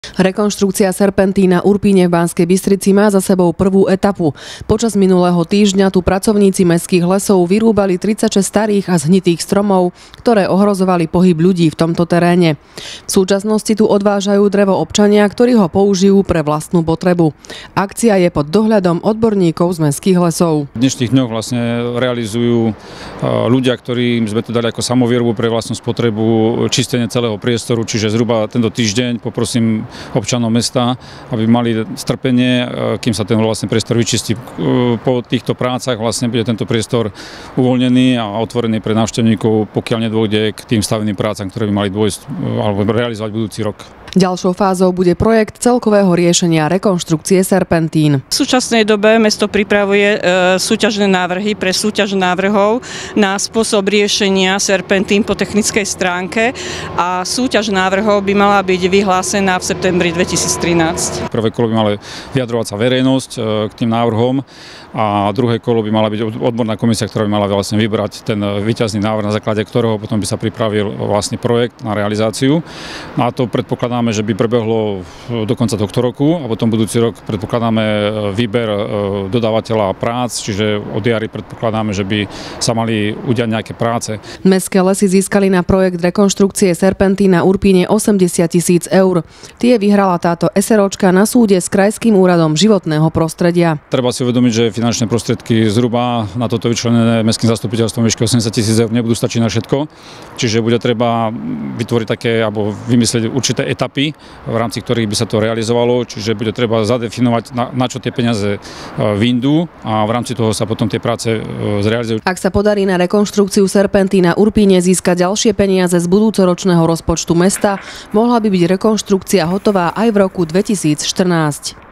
Rekonštrukcia serpentína Urpíne v Banskej Bystrici má za sebou prvú etapu. Počas minulého týždňa tu pracovníci mestských lesov vyrúbali 36 starých a zhnitých stromov, ktoré ohrozovali pohyb ľudí v tomto teréne. V súčasnosti tu odvážajú drevo občania, ktorí ho použijú pre vlastnú potrebu. Akcia je pod dohľadom odborníkov z mestských lesov. V dnešných dňoch vlastne realizujú ľudia, ktorým sme to dali ako samovýrobu pre vlastnú spotrebu, čistenie celého priestoru, čiže zhruba tento týždeň poprosím občanov mesta, aby mali strpenie, kým sa ten vlastne priestor vyčistí. Po týchto prácach vlastne bude tento priestor uvoľnený a otvorený pre návštevníkov, pokiaľ nedôjde k tým stavebným prácam, ktoré by mali dôjsť alebo realizovať budúci rok. Ďalšou fázou bude projekt celkového riešenia rekonštrukcie serpentín. V súčasnej dobe mesto pripravuje súťažné návrhy pre súťaž návrhov na spôsob riešenia serpentín po technickej stránke a súťaž návrhov by mala byť vyhlásená v septembri 2013. Prvé kolo by mala vyjadrovať sa verejnosť k tým návrhom a druhé kolo by mala byť odborná komisia, ktorá by mala vlastne vybrať ten víťazný návrh, na základe ktorého potom by sa pripravil vlastný projekt na realizáciu. A to predpokladáme, že by prebehlo do konca tohto roku a potom budúci rok predpokladáme výber dodávateľa prác, čiže od jary predpokladáme, že by sa mali udiať nejaké práce. Mestské lesy získali na projekt rekonštrukcie serpentína Urpíne 80 000 eur. Tie vyhrala táto SROčka na súde s Krajským úradom životného prostredia. Treba si uvedomiť, že finančné prostriedky zhruba na toto vyčlenené mestským zastupiteľstvom výške 80 000 eur nebudú stačiť na všetko, čiže bude treba vytvoriť také alebo vymyslieť určité etapy, v rámci ktorých by sa to realizovalo, čiže bude treba zadefinovať, na čo tie peniaze vyjdú a v rámci toho sa potom tie práce zrealizujú. Ak sa podarí na rekonštrukciu serpentína Urpíne získať ďalšie peniaze z budúcoročného rozpočtu mesta, mohla by byť rekonštrukcia hotová aj v roku 2014.